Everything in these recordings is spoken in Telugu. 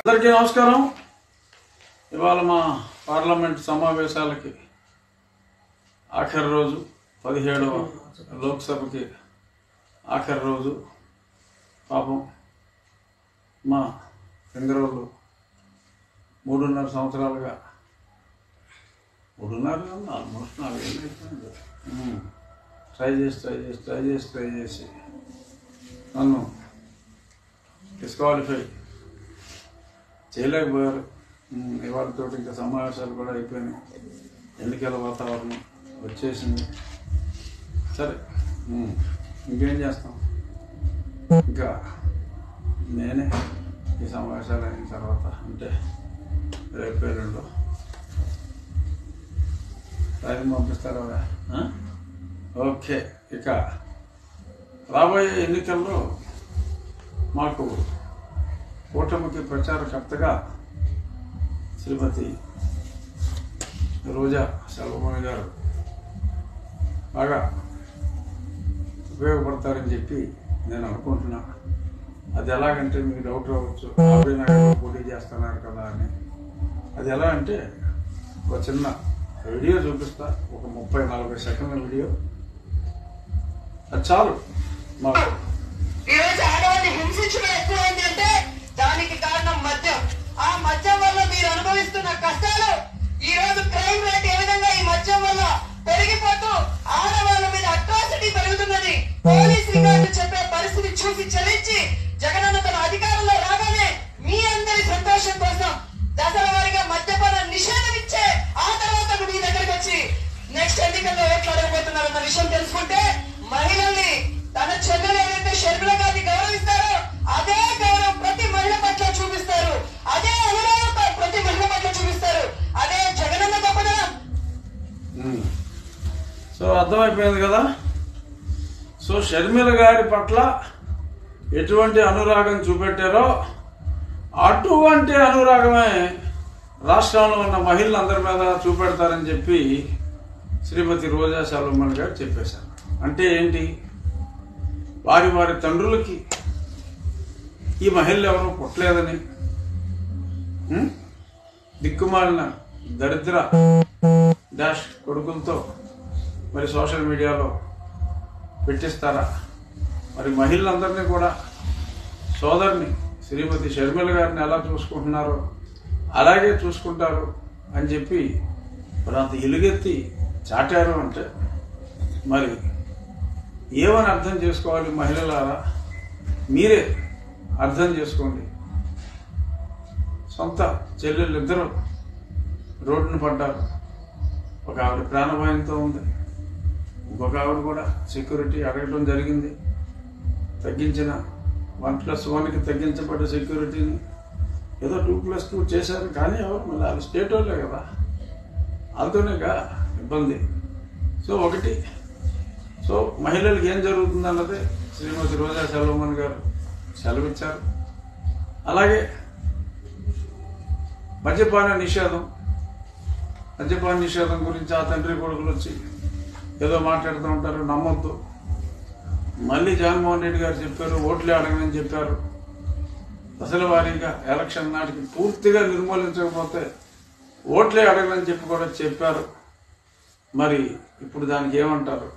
అందరికీ నమస్కారం. ఇవాళ మా పార్లమెంట్ సమావేశాలకి ఆఖరి రోజు, 17వ లోక్సభకి ఆఖరి రోజు. పాపం మా సింగరోళ్ళు 3.5 సంవత్సరాలుగా, 3.5 ఆల్మోస్ట్ 4 ఏళ్ళు అయిపోయింది, ట్రై చేసి నన్ను డిస్క్వాలిఫై చేయలేకపోయారు. ఇవాళతో ఇంకా సమావేశాలు కూడా అయిపోయినాయి, ఎన్నికల వాతావరణం వచ్చేసింది. సరే, ఇంకేం చేస్తాం. ఇంకా నేనే ఈ సమావేశాలు అయిన తర్వాత, అంటే రేపు ఎల్లుండో టైం పంపిస్తారా? ఓకే. ఇక రాబోయే ఎన్నికల్లో మాకు కూటమికి ప్రచారకర్తగా శ్రీమతి రోజా సెల్వమణి గారు బాగా ఉపయోగపడతారని చెప్పి నేను అనుకుంటున్నా. అది ఎలాగంటే మీకు డౌట్ రావచ్చు, అభినగర్లో పోటీ చేస్తున్నారు కదా అని. అది ఎలా అంటే, ఒక చిన్న వీడియో చూపిస్తా, ఒక 30-40 సెకండ్ల వీడియో. అది చాలు మాకు. ఈరోజు ఆడవాళ్ళని హింసించడం ఎక్కువైంది అంటే దానికి కారణం మద్యం. ఆ మద్యం వల్ల మీరు అనుభవిస్తున్న కష్టాలు, ఈ రోజు క్రైమ్ రేట్ ఏ విధంగా ఈ మద్యం వల్ల పెరిగిపోతూ ఆడవాళ్ళ మీద అట్రాసిటీ పెరుగుతున్నది. పోలీస్ రికార్డు చెప్పే పరిస్థితి చూసి చలించి జగనన్న తన అధికారంలో రాగానే మీ అందరి సంతోషం కోసం దశల వారీగా మద్యపాన నిషేధం ఇచ్చే, ఆ తర్వాత మీ దగ్గరికి వచ్చి నెక్స్ట్ ఎన్నికల్లో ఓట్లు అడగబోతున్నారన్న విషయం తెలుసుకుంటే, మహిళల్ని తన చెల్లెలు ఏదైతే షర్మిల గారిని గౌరవిస్తారో అదే గౌరవం ప్రతి మహిళ పట్ల చూపిస్తారు, అదే అనురాగం ప్రతి మహిళ పట్ల చూపిస్తారు. అదే జగనన్న గొప్పదనం. సో అర్థమైపోయింది కదా. సో షర్మిల గారి పట్ల ఎటువంటి అనురాగం చూపెట్టారో అటువంటి అనురాగమే రాష్ట్రంలో ఉన్న మహిళలందరి మీద చూపెడతారని చెప్పి శ్రీమతి రోజా సెల్వమణి గారు చెప్పేశారు. అంటే ఏంటి? వారి వారి తండ్రులకి ఈ మహిళలు ఎవరో పుట్టలేదని, దిక్కుమాలిన దరిద్ర డాష్ కొడుకులతో మరి సోషల్ మీడియాలో పెట్టిస్తారా? మరి మహిళలందరినీ కూడా సోదరిని శ్రీమతి షర్మిల గారిని ఎలా చూసుకుంటున్నారో అలాగే చూసుకుంటారు అని చెప్పి మరి అంత ఎలుగెత్తి చాటారు అంటే, మరి ఏమని అర్థం చేసుకోవాలి మహిళలారా? మీరే అర్థం చేసుకోండి. సొంత చెల్లెళ్ళిద్దరూ రోడ్డున పడ్డారు. ఒక ఆవిడ ప్రాణభయంతో ఉంది, ఇంకొక ఆవిడ కూడా సెక్యూరిటీ అడగడం జరిగింది. తగ్గించిన 1+1కి తగ్గించబడ్డ సెక్యూరిటీని ఏదో 2+2 చేశారు. కానీ ఎవరు మళ్ళీ వాళ్ళు స్టేట్ వాళ్ళే కదా, వాళ్ళతోనేగా ఇబ్బంది. సో ఒకటి, సో మహిళలకు ఏం జరుగుతుందన్నదే శ్రీమతి రోజా సెల్వమణి గారు సెలవిచ్చారు. అలాగే మద్యపాన నిషేధం గురించి ఆ తండ్రి కొడుకులు వచ్చి ఏదో మాట్లాడుతూ ఉంటారు, నమ్మొద్దు. మళ్ళీ జగన్మోహన్ రెడ్డి గారు చెప్పారు, ఓట్లే అడగనని చెప్పారు. దశల వారీగా ఎలక్షన్ నాటికి పూర్తిగా నిర్మూలించకపోతే ఓట్లే అడగనని చెప్పి కూడా చెప్పారు. మరి ఇప్పుడు దానికి ఏమంటారు?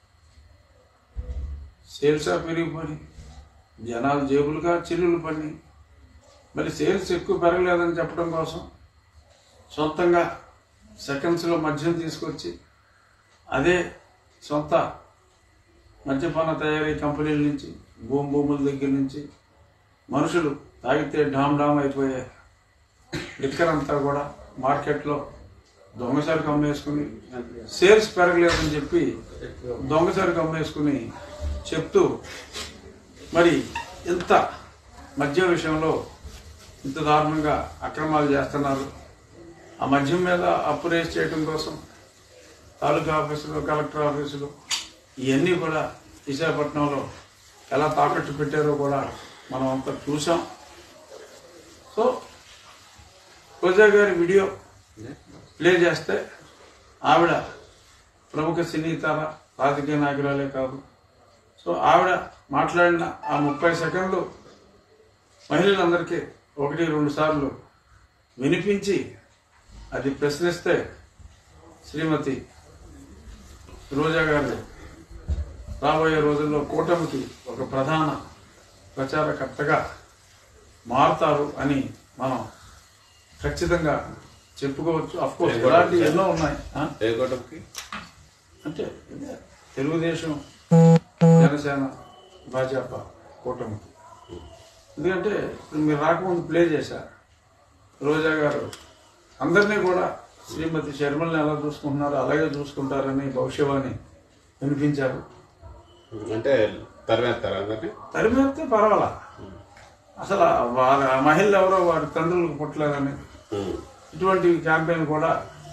సేల్స్ పెరిగిపోయి జనాలు జేబులుగా చిల్లులు పడి, మరి సేల్స్ ఎక్కువ పెరగలేదని చెప్పడం కోసం సొంతంగా సెకండ్స్లో మద్యం తీసుకొచ్చి అదే సొంత మద్యపాన తయారీ కంపెనీల నుంచి, భూముల దగ్గర నుంచి మనుషులు తాగితే డామ్ అయిపోయే లిక్కర్ అంతా కూడా మార్కెట్లో దొంగసరికి అమ్మేసుకుని, సేల్స్ పెరగలేదని చెప్పి దొంగసరికి అమ్మేసుకుని చెప్తూ మరి ఇంత మద్యం విషయంలో ఇంత దారుణంగా అక్రమాలు చేస్తున్నారు. ఆ మద్యం మీద అప్పు రేస్ చేయడం కోసం తాలూకా ఆఫీసులు, కలెక్టర్ ఆఫీసులు ఇవన్నీ కూడా విశాఖపట్నంలో ఎలా తాకట్టు పెట్టారో కూడా మనం అంతా చూసాం. సో రోజా గారి వీడియో ప్లే చేస్తే ఆవిడ ప్రముఖ సినీ తార, రాజకీయ నాయకురాలే కాదు. సో ఆవిడ మాట్లాడిన ఆ 30 సెకండ్లు మహిళలందరికీ 1-2 సార్లు వినిపించి అది ప్రశ్నిస్తే శ్రీమతి రోజా గారు రాబోయే రోజుల్లో కూటమికి ఒక ప్రధాన ప్రచారకర్తగా మారుతారు అని మనం ఖచ్చితంగా చెప్పుకోవచ్చు. అఫ్కోర్స్ ఇలాంటి ఎన్నో ఉన్నాయి. అంటే తెలుగుదేశం, జనసేన, భాజపా కూటమికి. ఎందుకంటే మీరు రాకముందు ప్లే చేశారు. రోజా గారు అందరినీ కూడా శ్రీమతి శర్మల్ని ఎలా చూసుకుంటున్నారో అలాగే చూసుకుంటారని భవిష్యవాణి వినిపించారు. అంటే తరిమేస్తే పర్వాలా, అసలు వారి ఆ మహిళలు ఎవరో వారి తండ్రులకు పుట్టలేదని ఇటువంటి క్యాంపెయిన్ కూడా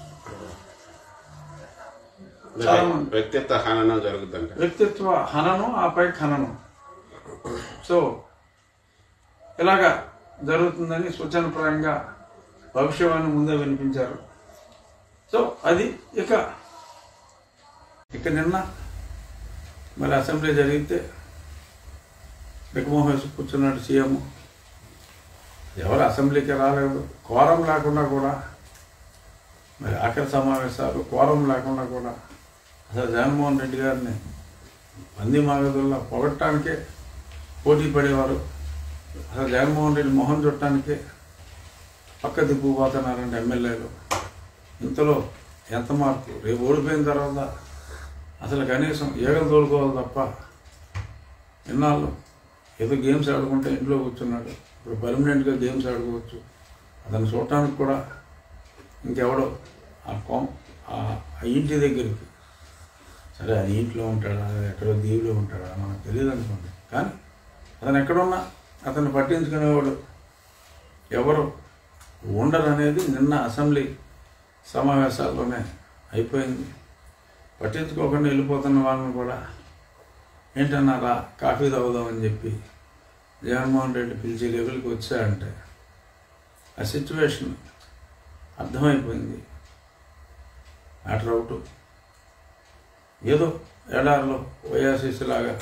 చాలా మంది వ్యక్తిత్వ హననం జరుగుతుంది. వ్యక్తిత్వ హననం, ఆపై ఖననం. సో ఇలాగా జరుగుతుందని సూచనప్రాయంగా భవిష్యవాణి ముందే వినిపించారు. సో అది ఇక నిన్న మరి అసెంబ్లీ జరిగితే బిక్కమోహన్ వేసి కూర్చున్నాడు సీఎం. ఎవరు అసెంబ్లీకి రాలేదు, కోరం లేకుండా కూడా. మరి ఆఖరి సమావేశాలు కోరం లేకుండా కూడా అసలు జగన్మోహన్ రెడ్డి గారిని పంది మాగదుల్లా పొగట్టడానికే పోటీ పడేవారు. అసలు జగన్మోహన్ రెడ్డి మొహం చుట్టానికే పక్క దిక్కుపోతున్నారండి ఎమ్మెల్యేలు. ఇంతలో ఎంత మార్పు! రేపు ఓడిపోయిన తర్వాత అసలు కనీసం ఈగలు తోలుకోవాలి తప్ప ఇన్నాళ్ళు ఏదో గేమ్స్ ఆడుకుంటే ఇంట్లో కూర్చున్నాడు. ఇప్పుడు పర్మనెంట్గా గేమ్స్ ఆడుకోవచ్చు. అతను చూడటానికి కూడా ఇంకెవడో ఆ ఇంటి దగ్గరికి, సరే ఆ ఇంట్లో ఉంటాడా, ఎక్కడో దీవిలో ఉంటాడా మనకు తెలియదు అనుకోండి. కానీ అతను ఎక్కడున్నా అతన్ని పట్టించుకునేవాడు ఎవరు ఉండరు అనేది నిన్న అసెంబ్లీ సమావేశాల్లోనే అయిపోయింది. పట్టించుకోకుండా వెళ్ళిపోతున్న వాళ్ళని కూడా ఏంటన్నారా కాఫీ తాగుదామని చెప్పి జగన్మోహన్ రెడ్డి పిలిచే లెవెల్కి వచ్చాయంటే ఆ సిచ్యువేషన్ అర్థమైపోయింది. Matter out. ఏదో ఎడారిలో వైఎస్ఆర్సీసీ లాగా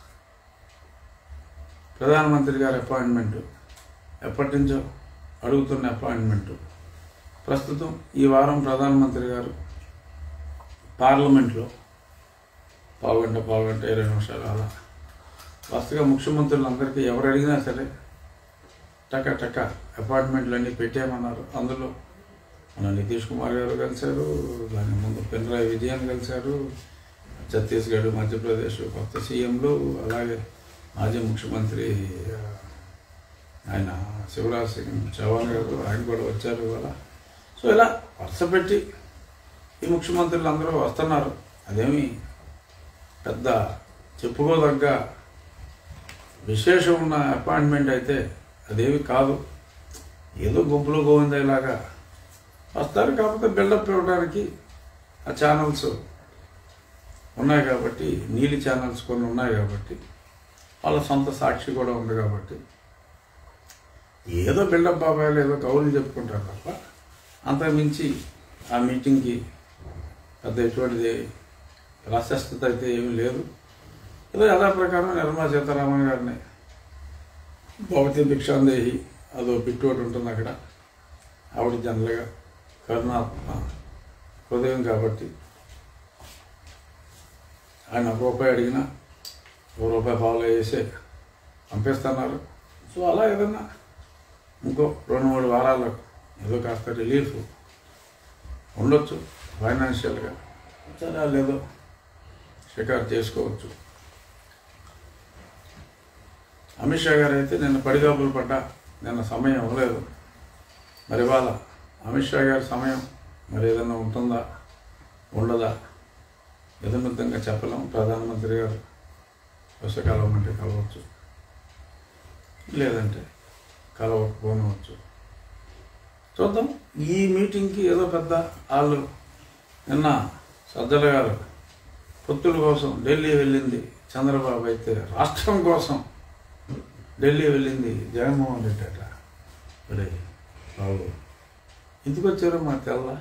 ప్రధానమంత్రి గారి అపాయింట్మెంటు ఎప్పటి నుంచో అడుగుతున్న అపాయింట్మెంటు ప్రస్తుతం ఈ వారం ప్రధానమంత్రి గారు పార్లమెంట్లో పావుగంట 20 నిమిషాలు అలా వరుసగా ముఖ్యమంత్రులందరికీ ఎవరు అడిగినా సరే టక అపాయింట్మెంట్లు అన్నీ పెట్టామన్నారు. అందులో మన నితీష్ కుమార్ గారు కలిశారు, దాని ముందు పినరాయి విజయన్ కలిశారు, ఛత్తీస్గఢ్, మధ్యప్రదేశ్ కొత్త సీఎంలు, అలాగే మాజీ ముఖ్యమంత్రి ఆయన శివరాజ్ సింగ్ చౌహాన్ గారు, ఆయన కూడా వచ్చారు ఇవాళ. సో ఇలా వరుస పెట్టి ఈ ముఖ్యమంత్రులు అందరూ వస్తున్నారు. అదేమి పెద్ద చెప్పుకోదగ్గ విశేషం ఉన్న అపాయింట్మెంట్ అయితే అదేమి కాదు. ఏదో గుంపులో గోవిందలాగా వస్తారు. కాకపోతే బిల్డప్ ఇవ్వడానికి ఆ ఛానల్స్ ఉన్నాయి కాబట్టి, నీలి ఛానల్స్ కొన్ని ఉన్నాయి కాబట్టి, వాళ్ళ సొంత సాక్షి కూడా ఉంది కాబట్టి ఏదో బిల్డప్ బాబాయిలు ఏదో కౌలు చెప్పుకుంటారు తప్ప అంతకుమించి ఆ మీటింగ్కి పెద్ద ఎటువంటిది ప్రాశస్త్యత అయితే ఏమీ లేదు. ఏదో యథాప్రకారం నిర్మలా సీతారామన్ గారిని భవతి భిక్షాందేహి అదో బిట్టు ఒకటి ఉంటుంది అక్కడ. ఆవిడ జనరల్గా కరుణాత్మ హృదయం కాబట్టి ఆయన ₹1 అడిగినా ₹1 పావులు వేసే పంపిస్తున్నారు. సో అలా ఏదన్నా ఇంకో 2-3 వారాల్లో ఏదో కాస్త రిలీఫ్ ఉండొచ్చు ఫైనాన్షియల్గా. సరే లేదో షికారు చేసుకోవచ్చు. అమిత్ షా గారు అయితే నిన్న పడిగాపులు పడ్డా, నిన్న సమయం ఇవ్వలేదు. మరి ఇవాళ అమిత్ షా గారి సమయం మరి ఏదన్నా ఉంటుందా ఉండదా యథమితంగా చెప్పలేం. ప్రధానమంత్రి గారు పుస్తకాలం అంటే కలవచ్చు, లేదంటే కలవకపోనవచ్చు. చూద్దాం. ఈ మీటింగ్కి ఏదో పెద్ద వాళ్ళు నిన్న సజ్జల గారు పొత్తుల కోసం ఢిల్లీ వెళ్ళింది చంద్రబాబు, అయితే రాష్ట్రం కోసం ఢిల్లీ వెళ్ళింది జగన్మోహన్ రెడ్డి అట. అరే బాబు ఎందుకు వచ్చారో మాకు తెల్లా,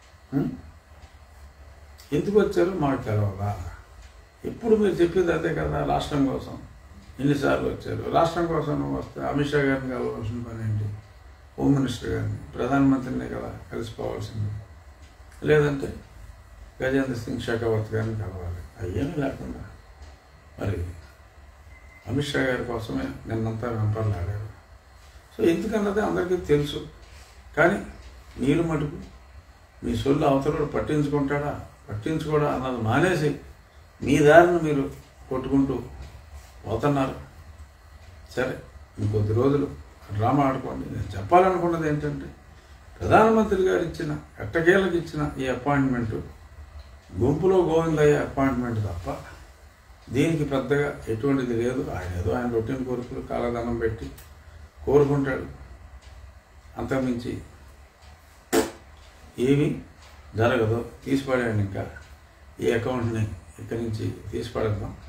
ఎందుకు వచ్చారో మాకు తెలవదా? ఎప్పుడు మీరు చెప్పేది అదే కదా, రాష్ట్రం కోసం ఎన్నిసార్లు వచ్చారు. రాష్ట్రం కోసం వస్తే అమిత్ షా గారిని కలవాల్సిన పని ఏంటి? హోమ్ మినిస్టర్ గారిని, ప్రధానమంత్రిని కదా కలిసిపోవాల్సింది. లేదంటే గజేంద్ర సింగ్ షెకావత్ గారిని కలవాలి. అయ్యేమీ లేకుండా మరి అమిత్ షా గారి కోసమే నిన్నంతా వెంపర్లాడారు. సో ఎందుకన్నది అందరికీ తెలుసు. కానీ మీరు మటుకు మీ సొల్లు అవతల పట్టించుకుంటాడా పట్టించుకోడా అన్నది మానేసి మీ దారిని మీరు కొట్టుకుంటూ పోతున్నారు. సరే, ఇంకొద్ది రోజులు డ్రామా ఆడుకోండి. నేను చెప్పాలనుకున్నది ఏంటంటే, ప్రధానమంత్రి గారు ఇచ్చిన ఎట్టకేళ్ళకి ఇచ్చిన ఈ అపాయింట్మెంటు గుంపులో గోవిందయ్య అపాయింట్మెంట్ తప్ప దీనికి పెద్దగా ఎటువంటిది లేదు. ఆయన రొటీన్ కోరికలు కాలదానం పెట్టి కోరుకుంటాడు. అంతకుమించి ఏమీ జరగదు. తీసిపడేయండి. ఇంకా ఈ అకౌంట్ని ఇక్కడి నుంచి తీసిపడేద్దాం.